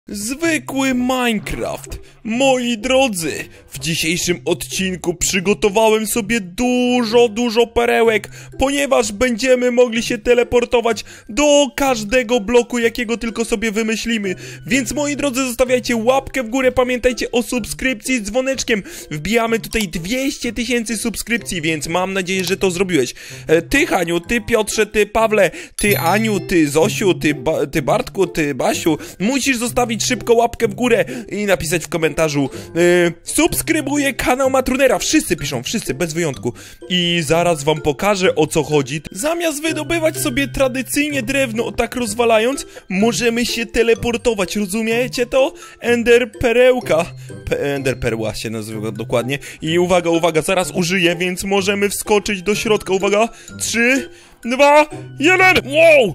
Zwykły Minecraft. Moi drodzy, w dzisiejszym odcinku przygotowałem sobie dużo perełek, ponieważ będziemy mogli się teleportować do każdego bloku, jakiego tylko sobie wymyślimy. Więc moi drodzy, zostawiajcie łapkę w górę, pamiętajcie o subskrypcji z dzwoneczkiem. Wbijamy tutaj 200 000 subskrypcji, więc mam nadzieję, że to zrobiłeś. Ty, Haniu, ty, Piotrze, ty, Pawle, ty, Aniu, ty, Zosiu, ty, Bartku, ty, Basiu, musisz zostawić szybko łapkę w górę i napisać w komentarzu subskrybuję kanał Matrunera. Wszyscy piszą, wszyscy, bez wyjątku. I zaraz wam pokażę, o co chodzi. Zamiast wydobywać sobie tradycyjnie drewno, tak rozwalając, możemy się teleportować, rozumiecie to? Ender perełka. Ender perła się nazywa dokładnie. I uwaga, zaraz użyję, więc możemy wskoczyć do środka. Uwaga, 3, 2, 1. Wow!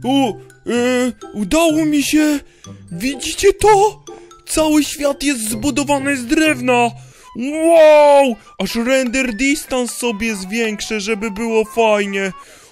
Udało mi się. Widzicie to? Cały świat jest zbudowany z drewna. Wow! Aż render distance sobie zwiększę, żeby było fajnie.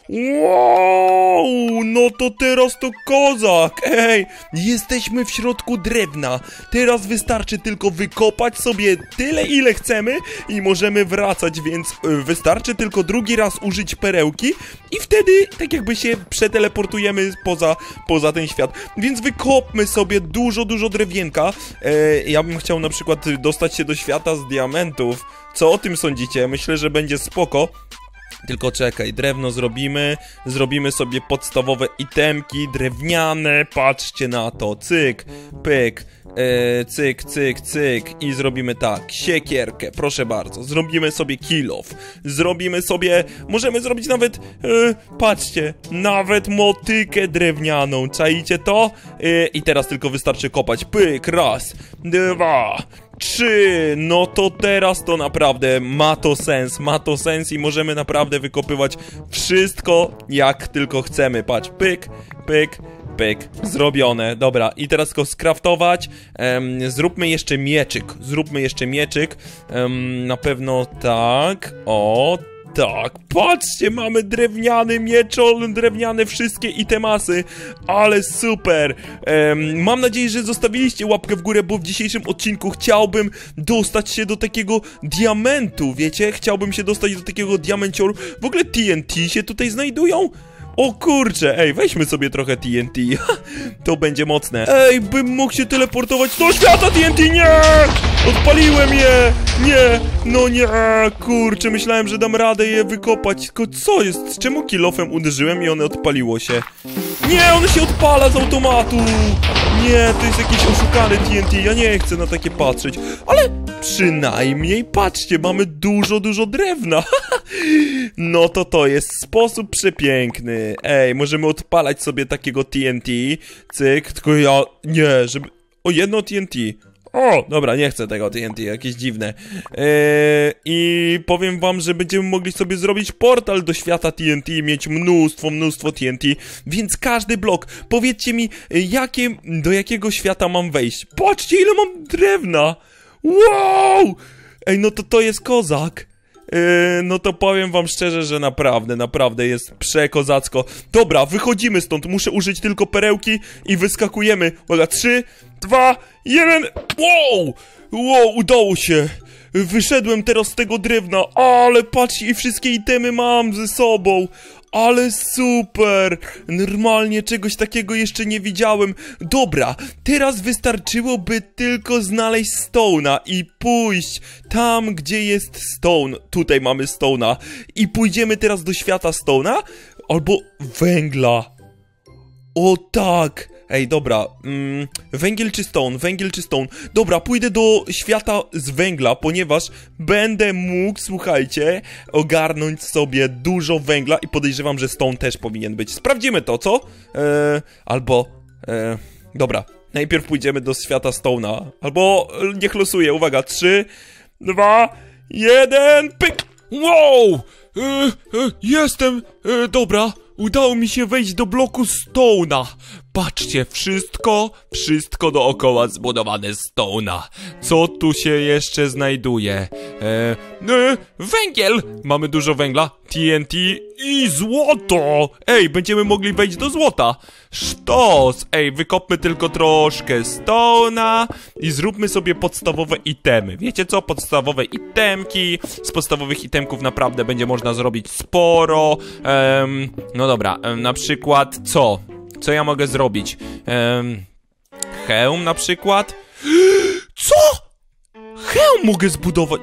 Wow! No to teraz to kozak. Ej, jesteśmy w środku drewna. Teraz wystarczy tylko wykopać sobie tyle, ile chcemy i możemy wracać, więc wystarczy tylko drugi raz użyć perełki i wtedy tak jakby się przeteleportujemy poza ten świat. Więc wykopmy sobie dużo drewienka. Ja bym chciał na przykład dostać się do świata z diamentów. Co o tym sądzicie? Myślę, że będzie spoko. Tylko czekaj, drewno zrobimy sobie podstawowe itemki drewniane, patrzcie na to, cyk, pyk, cyk i zrobimy tak, siekierkę, proszę bardzo, zrobimy sobie kill off, możemy zrobić nawet, patrzcie, nawet motykę drewnianą, czaicie to? I teraz tylko wystarczy kopać, pyk, raz, 2, 3, no to teraz to naprawdę ma to sens i możemy naprawdę wykopywać wszystko jak tylko chcemy, patrz, pyk, zrobione, dobra, i teraz tylko skraftować, zróbmy jeszcze mieczyk, na pewno tak, o, tak, patrzcie, mamy drewniany mieczol, drewniane wszystkie itemasy, ale super. Mam nadzieję, że zostawiliście łapkę w górę, bo w dzisiejszym odcinku chciałbym dostać się do takiego diamentu, wiecie? Chciałbym się dostać do takiego diamencioru. W ogóle TNT się tutaj znajdują? O kurczę, ej, weźmy sobie trochę TNT. To będzie mocne. Ej, bym mógł się teleportować do świata TNT, nie! Odpaliłem je! Nie, no nie, kurczę, myślałem, że dam radę je wykopać. Tylko co jest? Czemu kill-offem uderzyłem i one odpaliło się? Nie, one się odpala z automatu! Nie, to jest jakieś oszukane TNT, ja nie chcę na takie patrzeć. Ale przynajmniej, patrzcie, mamy dużo drewna. No to jest sposób przepiękny. Ej, możemy odpalać sobie takiego TNT. Cyk, tylko ja... Nie, żeby... O, jedno TNT. O, dobra, nie chcę tego TNT, jakieś dziwne. I powiem wam, że będziemy mogli sobie zrobić portal do świata TNT i mieć mnóstwo TNT. Więc każdy blok, powiedzcie mi, do jakiego świata mam wejść. Patrzcie, ile mam drewna. Wow! Ej, no to jest kozak. No to powiem wam szczerze, że naprawdę jest przekozacko. Dobra, wychodzimy stąd, muszę użyć tylko perełki i wyskakujemy. Uwaga, 3, 2, 1. Wow, udało się. Wyszedłem teraz z tego drewna, ale patrzcie, i wszystkie itemy mam ze sobą. Ale super! Normalnie czegoś takiego jeszcze nie widziałem. Dobra, teraz wystarczyłoby tylko znaleźć stone'a i pójść tam, gdzie jest stone. Tutaj mamy stone'a. I pójdziemy teraz do świata stone'a albo węgla. O tak! Ej, dobra, węgiel czy stone? Dobra, pójdę do świata z węgla, ponieważ będę mógł, słuchajcie, ogarnąć sobie dużo węgla i podejrzewam, że stone też powinien być. Sprawdzimy to, co? Dobra, najpierw pójdziemy do świata stone'a, albo niech losuję, uwaga, 3, 2, 1, pyk! Wow! Jestem, dobra. Udało mi się wejść do bloku stone'a. Patrzcie, wszystko dookoła zbudowane z stone'a. Co tu się jeszcze znajduje? Węgiel! Mamy dużo węgla, TNT i złoto! Ej, będziemy mogli wejść do złota. Sztos! Ej, wykopmy tylko troszkę stone'a i zróbmy sobie podstawowe itemy. Wiecie co? Podstawowe itemki. Z podstawowych itemków naprawdę będzie można zrobić sporo. No dobra, na przykład co? Co ja mogę zrobić? Hełm na przykład? Co? Hełm mogę zbudować?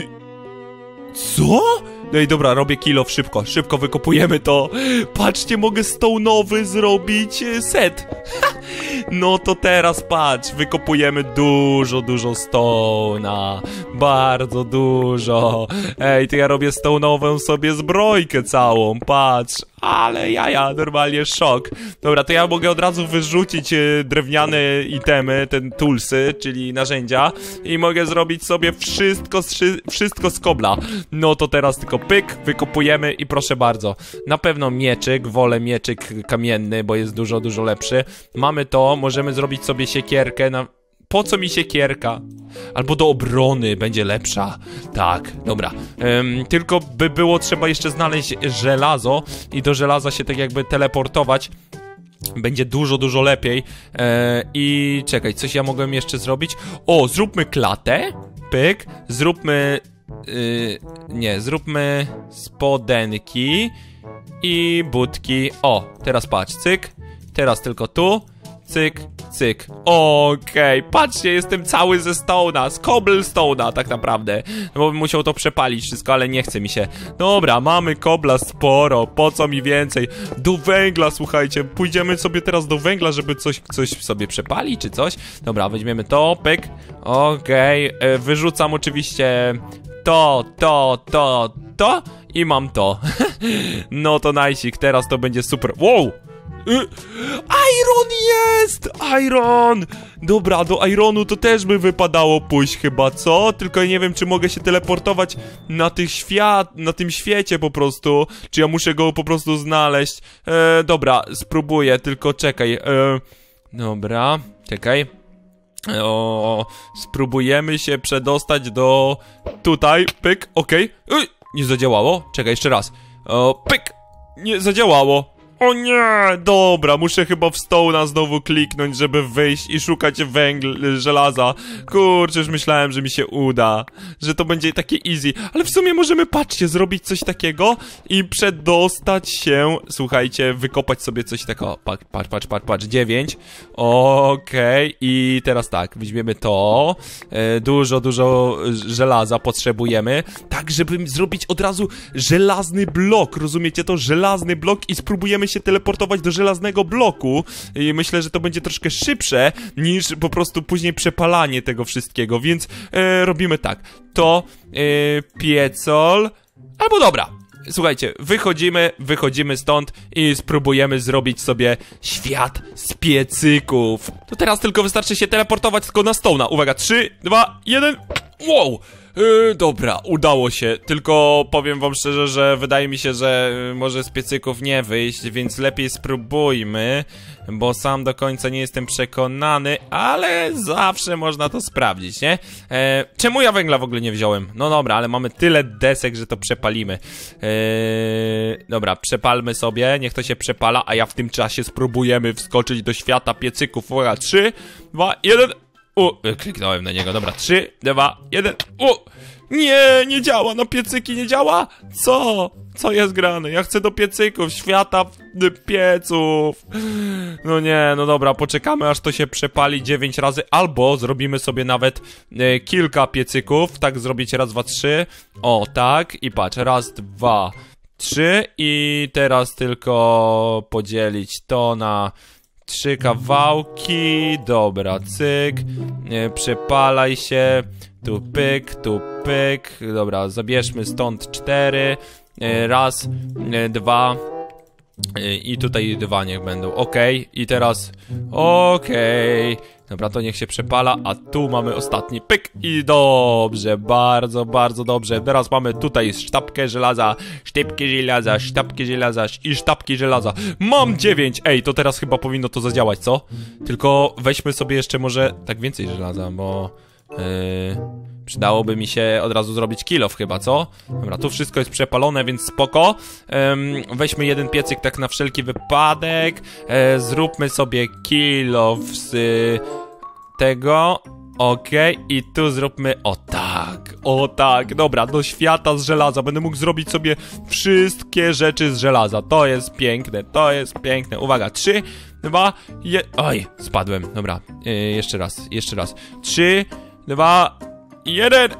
Co? No i dobra, robię kilof szybko wykopujemy to. Patrzcie, mogę stone'owy zrobić set. No to teraz patrz, wykopujemy dużo stone'a. Bardzo dużo. Ej, to ja robię stone'ową sobie zbrojkę całą, patrz. Ale jaja, normalnie szok. Dobra, to ja mogę od razu wyrzucić drewniane itemy, ten toolsy, czyli narzędzia. I mogę zrobić sobie wszystko z kobla. No to teraz tylko pyk, wykopujemy i proszę bardzo. Na pewno mieczyk, wolę mieczyk kamienny, bo jest dużo lepszy. Mamy to, możemy zrobić sobie siekierkę na... Po co mi siekierka? Albo do obrony będzie lepsza. Tak, dobra. Tylko by było trzeba jeszcze znaleźć żelazo i do żelaza się tak jakby teleportować. Będzie dużo lepiej. I czekaj, coś ja mogłem jeszcze zrobić? O, zróbmy klatę. Pyk. Zróbmy... zróbmy spodenki i butki. O, teraz patrz, cyk. Teraz tylko tu. Cyk, cyk. Okej, patrzcie, jestem cały ze stone'a, z cobblestone'a tak naprawdę. No bo bym musiał to przepalić wszystko, ale nie chce mi się. Dobra, mamy kobla sporo, po co mi więcej? Do węgla, słuchajcie, pójdziemy sobie teraz do węgla, żeby coś sobie przepalić, czy coś. Dobra, weźmiemy to, pyk. Okej, wyrzucam oczywiście to i mam to. No to najsik, teraz to będzie super. Wow! Iron jest! Iron! Dobra, do Ironu to też by wypadało pójść chyba, co? Tylko ja nie wiem, czy mogę się teleportować na tym świecie po prostu. Czy ja muszę go po prostu znaleźć? Dobra, spróbuję, tylko czekaj. Dobra, czekaj. Spróbujemy się przedostać do... Tutaj, pyk, okej. Nie zadziałało? Czekaj, jeszcze raz. Pyk! Nie zadziałało. O nie, dobra, muszę chyba w stone'a znowu kliknąć, żeby wyjść i szukać żelaza. Kurczę, już myślałem, że mi się uda, że to będzie takie easy. Ale w sumie możemy, patrzcie, zrobić coś takiego i przedostać się, słuchajcie, wykopać sobie coś takiego. Patrz, 9. Okej, i teraz tak, weźmiemy to. Dużo żelaza potrzebujemy, tak żeby zrobić od razu żelazny blok, rozumiecie to? Żelazny blok i spróbujemy się teleportować do żelaznego bloku i myślę, że to będzie troszkę szybsze niż po prostu później przepalanie tego wszystkiego, więc robimy tak, to piecol, albo dobra, słuchajcie, wychodzimy stąd i spróbujemy zrobić sobie świat z piecyków. To teraz tylko wystarczy się teleportować tylko na stone'a, uwaga, 3, 2, 1, wow! Dobra, udało się, tylko powiem wam szczerze, że wydaje mi się, że może z piecyków nie wyjść, więc lepiej spróbujmy, bo sam do końca nie jestem przekonany, ale zawsze można to sprawdzić, nie? Czemu ja węgla w ogóle nie wziąłem? No dobra, ale mamy tyle desek, że to przepalimy. Dobra, przepalmy sobie, niech to się przepala, a ja w tym czasie spróbujemy wskoczyć do świata piecyków. Uwaga, 3, 2, 1... kliknąłem na niego, dobra, 3, 2, 1, nie działa, na piecyki nie działa? Co jest grane? Ja chcę do piecyków, świata pieców. No nie, no dobra, poczekamy aż to się przepali 9 razy, albo zrobimy sobie nawet kilka piecyków, tak zrobić, raz, 2, 3, o tak, i patrz, raz, 2, 3 i teraz tylko podzielić to na 3 kawałki, dobra, cyk, przepalaj się, tu pyk, dobra, zabierzmy stąd 4, raz, 2, I tutaj dwa niech będą, okej. I teraz, okej. Dobra, to niech się przepala, a tu mamy ostatni pyk i dobrze, bardzo, bardzo dobrze. Teraz mamy tutaj sztabkę żelaza, sztabki żelaza, sztabki żelaza i sztabki żelaza. Mam 9, ej, to teraz chyba powinno to zadziałać, co? Tylko weźmy sobie jeszcze może tak więcej żelaza, bo... przydałoby mi się od razu zrobić kill-off chyba, co? Dobra, tu wszystko jest przepalone, więc spoko. Weźmy jeden piecyk tak na wszelki wypadek. Zróbmy sobie kill-off z tego. Okej, i tu zróbmy o tak, dobra, do świata z żelaza. Będę mógł zrobić sobie wszystkie rzeczy z żelaza. To jest piękne, to jest piękne. Uwaga, 3, 2, 1. Oj, spadłem, dobra, jeszcze raz 3, 2, 1.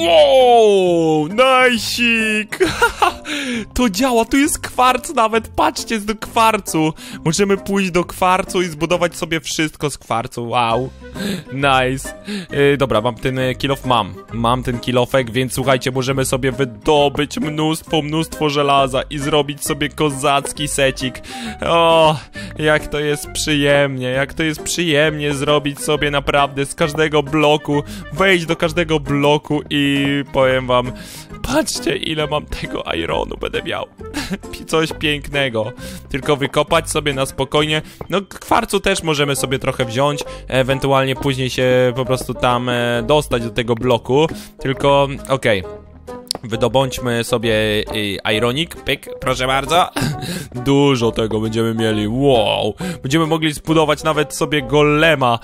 Wow, najsik. To działa, tu jest kwarc nawet, patrzcie, jest do kwarcu. Możemy pójść do kwarcu i zbudować sobie wszystko z kwarcu, wow. Nice. Dobra, mam ten kill-off, mam ten kill-offek, więc słuchajcie, możemy sobie wydobyć mnóstwo żelaza i zrobić sobie kozacki secik. O, jak to jest przyjemnie zrobić sobie naprawdę z każdego bloku, wejść do każdego bloku i powiem wam, patrzcie ile mam tego ironu będę miał. Coś pięknego. Tylko wykopać sobie na spokojnie. No kwarcu też możemy sobie trochę wziąć, ewentualnie później się po prostu tam dostać do tego bloku. Tylko okej. Wydobądźmy sobie ironik, pyk, proszę bardzo. Dużo tego będziemy mieli, wow. Będziemy mogli zbudować nawet sobie golema.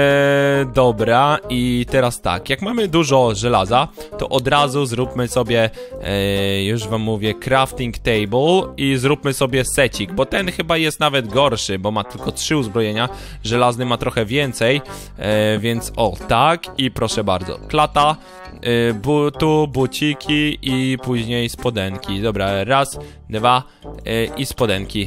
Dobra, i teraz tak, jak mamy dużo żelaza, to od razu zróbmy sobie, już wam mówię, crafting table i zróbmy sobie secik, bo ten chyba jest nawet gorszy, bo ma tylko 3 uzbrojenia, żelazny ma trochę więcej, więc o tak, i proszę bardzo, klata, tu buciki i później spodenki. Dobra, raz, 2 i spodenki.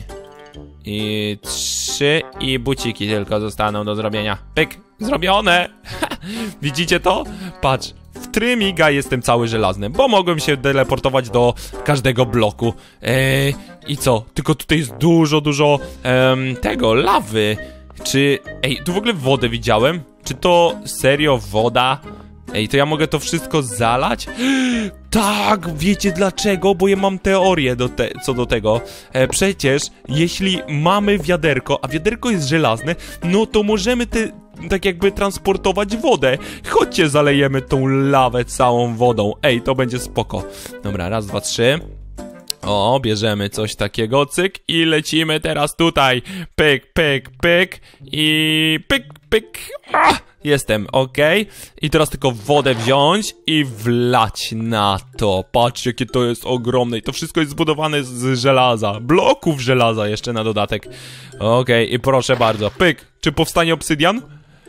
I 3 i buciki tylko zostaną do zrobienia. Pyk, zrobione. Widzicie to? Patrz, w trymiga jestem cały żelazny, bo mogłem się teleportować do każdego bloku. I co? Tylko tutaj jest dużo tego, lawy. Czy... Ej, tu w ogóle wodę widziałem? Czy to serio woda? Ej, to ja mogę to wszystko zalać? Tak, wiecie dlaczego? Bo ja mam teorię co do tego. Przecież, jeśli mamy wiaderko, a wiaderko jest żelazne, no to możemy tak jakby transportować wodę. Chodźcie, zalejemy tą lawę całą wodą. Ej, to będzie spoko. Dobra, raz, 2, 3. O, bierzemy coś takiego, cyk, i lecimy teraz tutaj. Pyk, pyk, pyk i pyk, pyk. Jestem, okej. I teraz tylko wodę wziąć i wlać na to. Patrzcie, jakie to jest ogromne. I to wszystko jest zbudowane z żelaza. Bloków żelaza jeszcze na dodatek. Okej, i proszę bardzo. Pyk. Czy powstanie obsydian?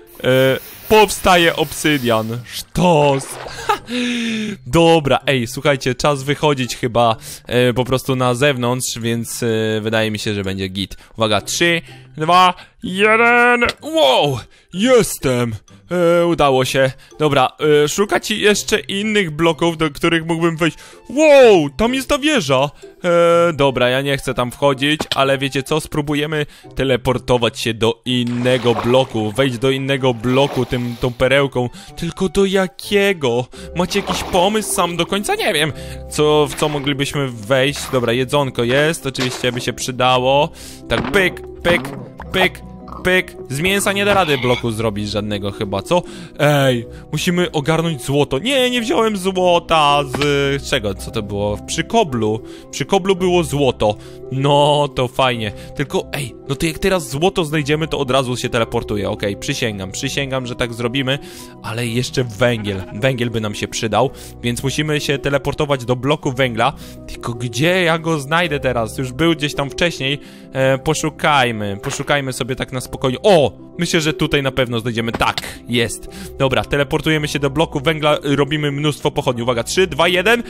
Powstaje obsydian. Sztos. Dobra, ej, słuchajcie, czas wychodzić chyba po prostu na zewnątrz, więc wydaje mi się, że będzie git. Uwaga, 3, 2, 1. Wow, jestem. Udało się. Dobra, szukać jeszcze innych bloków, do których mógłbym wejść. Wow, tam jest ta wieża. Dobra, ja nie chcę tam wchodzić, ale wiecie co? Spróbujemy teleportować się do innego bloku. Wejść do innego bloku tą perełką. Tylko do jakiego? Macie jakiś pomysł? Sam do końca nie wiem. W co moglibyśmy wejść? Dobra, jedzonko jest. Oczywiście by się przydało. Tak, pyk, pyk, pyk, pyk. Z mięsa nie da rady bloku zrobić żadnego chyba, co? Ej, musimy ogarnąć złoto. Nie, nie wziąłem złota z czego? Co to było? Przy koblu. Przy koblu było złoto. No, to fajnie. Tylko, ej, no to jak teraz złoto znajdziemy, to od razu się teleportuje. Okej, przysięgam, że tak zrobimy. Ale jeszcze węgiel. Węgiel by nam się przydał, więc musimy się teleportować do bloku węgla. Tylko gdzie ja go znajdę teraz? Już był gdzieś tam wcześniej. Poszukajmy sobie tak na spokojnie. O! Myślę, że tutaj na pewno znajdziemy. Tak, jest. Dobra, teleportujemy się do bloku węgla, robimy mnóstwo pochodni. Uwaga, 3, 2, 1.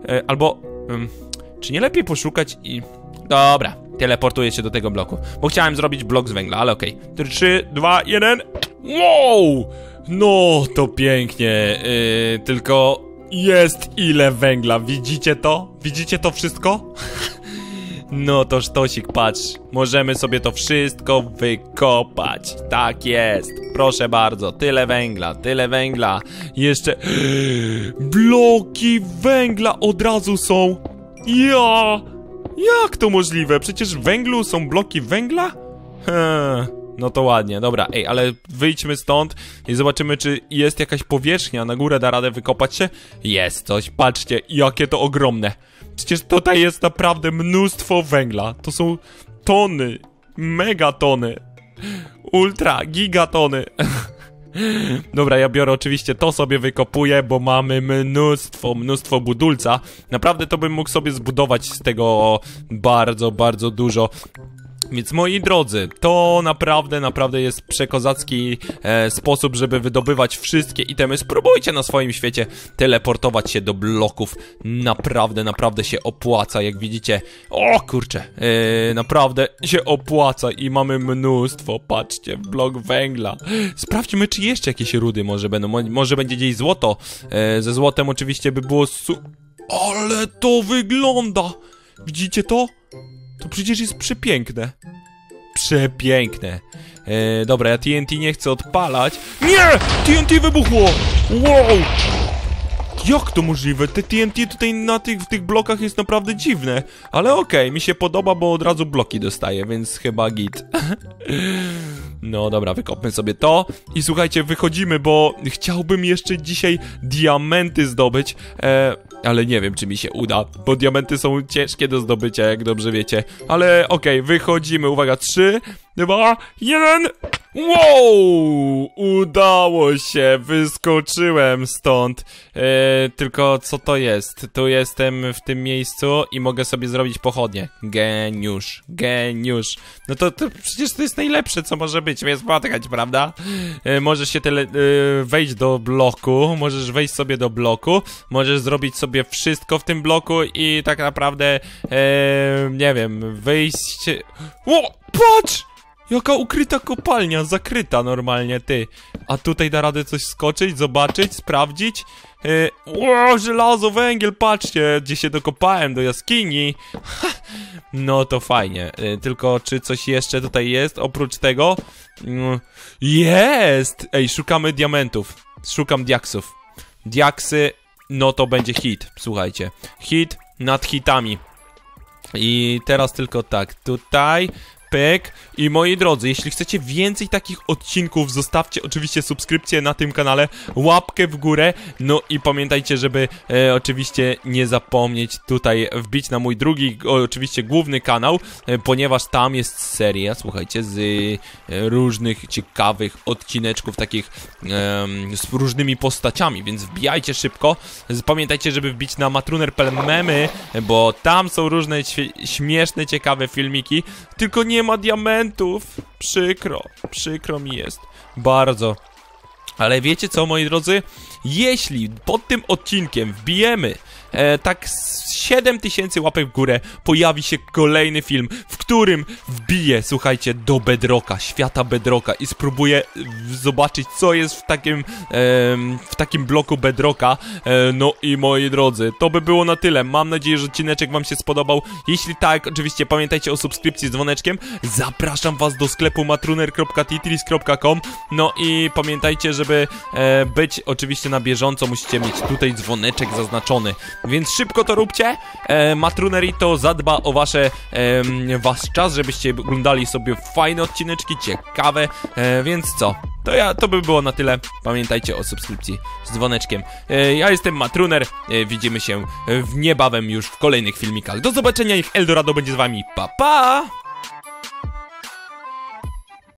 Czy nie lepiej poszukać i... Dobra, teleportuję się do tego bloku, bo chciałem zrobić blok z węgla, ale okej. 3, 2, 1. Wow! No, to pięknie. Tylko jest ile węgla. Widzicie to? Widzicie to wszystko? No to sztosik, patrz. Możemy sobie to wszystko wykopać. Tak jest. Proszę bardzo. Tyle węgla. Jeszcze... bloki węgla od razu są. Jak to możliwe? Przecież w węglu są bloki węgla? No to ładnie, dobra, ej, ale wyjdźmy stąd i zobaczymy, czy jest jakaś powierzchnia. Na górę da radę wykopać się? Jest coś, patrzcie, jakie to ogromne. Przecież tutaj jest naprawdę mnóstwo węgla. To są tony, megatony, ultra, gigatony. Dobra, ja biorę oczywiście to sobie wykopuję, bo mamy mnóstwo budulca. Naprawdę to bym mógł sobie zbudować z tego bardzo dużo. Więc moi drodzy, to naprawdę jest przekozacki sposób, żeby wydobywać wszystkie itemy. Spróbujcie na swoim świecie teleportować się do bloków. Naprawdę się opłaca, jak widzicie. O kurczę, naprawdę się opłaca i mamy mnóstwo, patrzcie, blok węgla. Sprawdźmy, czy jeszcze jakieś rudy może będą, może będzie gdzieś złoto. Ze złotem oczywiście by było Ale to wygląda! Widzicie to? To przecież jest przepiękne. Przepiękne. Dobra, ja TNT nie chcę odpalać. Nie! TNT wybuchło! Wow! Jak to możliwe? Te TNT tutaj w tych blokach jest naprawdę dziwne. Ale okej, mi się podoba, bo od razu bloki dostaję, więc chyba git. No dobra, wykopmy sobie to. I słuchajcie, wychodzimy, bo chciałbym jeszcze dzisiaj diamenty zdobyć. Ale nie wiem, czy mi się uda, bo diamenty są ciężkie do zdobycia, jak dobrze wiecie. Ale okej, wychodzimy, uwaga, 3, 2, 1. Wow! Udało się, wyskoczyłem stąd. Tylko co to jest? Tu jestem w tym miejscu i mogę sobie zrobić pochodnie. Geniusz. No to przecież to jest najlepsze, co może być, mnie spotkać, prawda? Możesz się wejść do bloku, możesz wejść sobie do bloku, możesz zrobić sobie wszystko w tym bloku i tak naprawdę, nie wiem, wyjść... O, patrz! Jaka ukryta kopalnia, zakryta normalnie, ty. A tutaj da radę coś skoczyć, zobaczyć, sprawdzić. Żelazo, węgiel, patrzcie, gdzie się dokopałem, do jaskini. No to fajnie, tylko czy coś jeszcze tutaj jest, oprócz tego? Jest! Ej, szukamy diamentów, szukam diaksów. Diaksy, no to będzie hit, słuchajcie. Hit nad hitami. I teraz tylko tak, tutaj... Pyk. I moi drodzy, jeśli chcecie więcej takich odcinków, zostawcie oczywiście subskrypcję na tym kanale, łapkę w górę, no i pamiętajcie, żeby oczywiście nie zapomnieć tutaj wbić na mój drugi, oczywiście główny kanał, ponieważ tam jest seria, słuchajcie, z różnych ciekawych odcineczków takich z różnymi postaciami, więc wbijajcie szybko. Pamiętajcie, żeby wbić na matruner.pl memy, bo tam są różne śmieszne, ciekawe filmiki, tylko nie ma diamentów. Przykro mi jest. Bardzo. Ale wiecie co, moi drodzy? Jeśli pod tym odcinkiem wbijemy tak 7000 łapek w górę, pojawi się kolejny film, w którym wbiję, słuchajcie, do Bedrocka, świata Bedrocka i spróbuję zobaczyć, co jest w takim bloku Bedrocka. No i moi drodzy, to by było na tyle. Mam nadzieję, że odcineczek wam się spodobał. Jeśli tak, oczywiście pamiętajcie o subskrypcji z dzwoneczkiem. Zapraszam was do sklepu matruner.titris.com. No i pamiętajcie, żeby być oczywiście na bieżąco, musicie mieć tutaj dzwoneczek zaznaczony. Więc szybko to róbcie. Matrunerito zadba o wasz czas, żebyście oglądali sobie fajne odcineczki, ciekawe. Więc co? To by było na tyle. Pamiętajcie o subskrypcji z dzwoneczkiem. Ja jestem Matruner. Widzimy się niebawem już w kolejnych filmikach. Do zobaczenia i Eldorado będzie z wami. Pa, pa!